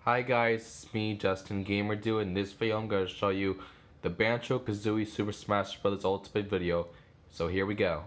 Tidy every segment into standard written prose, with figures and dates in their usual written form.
Hi guys, it's me, Justin Gamer Dude. In this video I'm going to show you the Banjo Kazooie Super Smash Bros. Ultimate video. So here we go.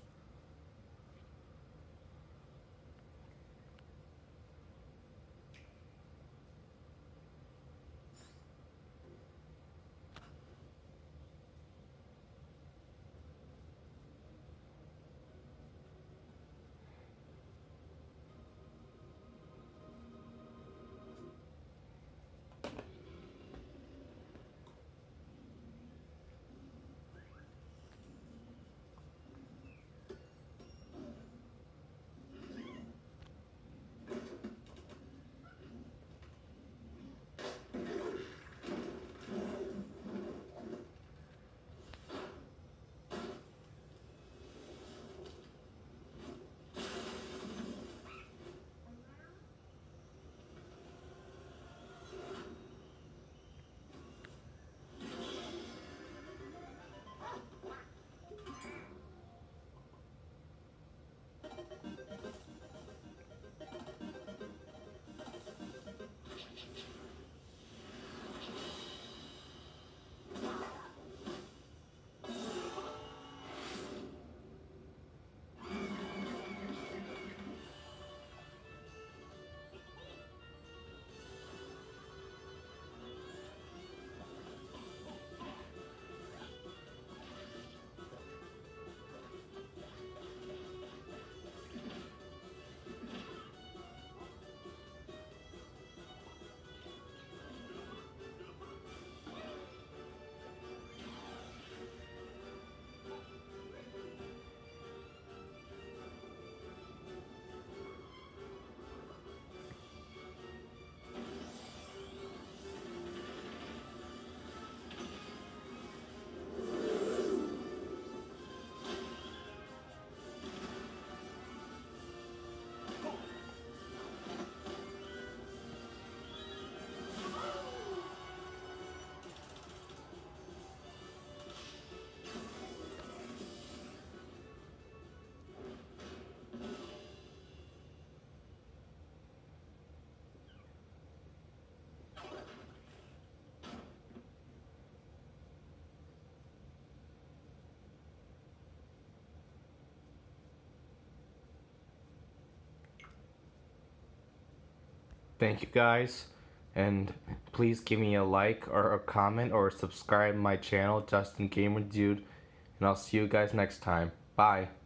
Thank you guys, and please give me a like or a comment or subscribe my channel, Justin Gamer Dude, and I'll see you guys next time. Bye.